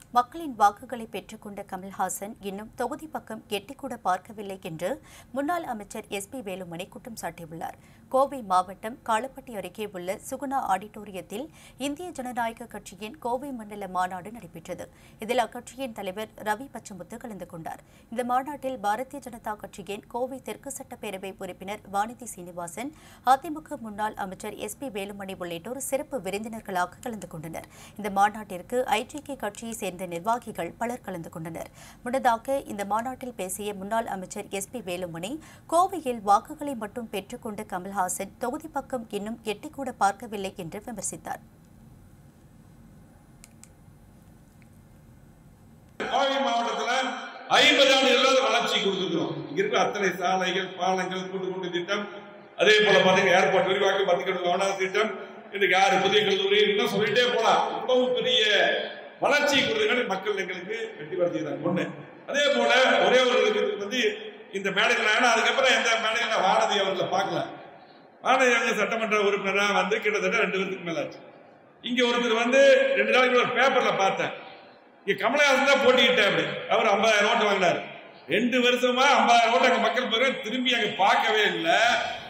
மக்களின் வாக்குகளை பெற்றுக்கொண்ட கமல்ஹாசன் இன்னும் தொகுதி பக்கம் எட்டிக்கூட பார்க்கவில்லை என்று முன்னாள் அமைச்சர் எஸ்பி வேலுமணி குற்றம் சாட்டியுள்ளார். கோவை மாவட்டம் காலப்பட்டி அருகே உள்ள சுகுணா ஆடிட்டோரியத்தில் இந்திய ஜனநாயக கட்சியின் கோவை மண்டல மாநாடு நடைபெற்றது. இதில் அக்கட்சியின் தலைவர் ரவி பச்சமுத்து கலந்து கொண்டார். இந்த மாநாட்டில் பாரதிய ஜனதா கட்சியின் கோவை தெற்கு சட்டப்பேரவை உறுப்பினர் வானதி சீனிவாசன், அதிமுக முன்னாள் அமைச்சர் எஸ்பி வேலுமணி உள்ளிட்டோர் சிறப்பு விருந்தினர்களாக கலந்து கொண்டனர். இந்த மாநாட்டிற்கு ஐஜேகே கட்சியை சேர்ந்த நிர்வாகிகள் பலர் கலந்து கொண்டனர். முன்னதாக இந்த மாநாட்டில் பேசிய முன்னாள் அமைச்சர் எஸ்பி வேலுமணி, கோவையில் வாக்குகளை மட்டும் பெற்றுக்கொண்ட கமல்ஹாசன் தொகுதி பக்கம் இன்னும் எட்டிக்கூட பார்க்கவில்லை என்று விமர்சித்தார். கோவை மாவட்டத்தில் 50 ஆண்டுகள் வளர்ச்சி கொடுத்துருக்கிறோம். இங்க இருக்கிற அத்தனை சாலைகள், பாலங்கள், கூட்டு திட்டம், அதே போல பாத்தீங்கன்னா ஏர்போர்ட் விரிவாக்கம், 10 கவனம் திட்டம், இன்னைக்கு 6 புதிய கல்லூரி இன்னும் சொல்லிட்டே போலாம். இவ்வளவு பெரிய வளர்ச்சி கொடுத்ததுனால மக்கள் எங்களுக்கு வெற்றி படுத்திக்கிறாங்க. ஒண்ணு. அதே போல ஒரே ஒரு இந்த மேடைகள், அதுக்கப்புறம் எந்த மேடைகள் வானதி அவர்களை பார்க்கல. வானதி அவங்க சட்டமன்ற உறுப்பினராக கிட்டத்தட்ட 2 வருஷத்துக்கு மேல ஆச்சு. இங்க ஒருத்தர் 2 நாளைக்கு ஒரு பேப்பர்ல பார்த்தேன், இங்க கமலஹாசன் தான் போட்டிக்கிட்டேன் அப்படி. அவர் 50,000 ஓட்டு வாங்கினார். 2 வருஷமா 50,000 ஓட்டு அங்க மக்கள் திரும்பி அங்க பார்க்கவே இல்லை.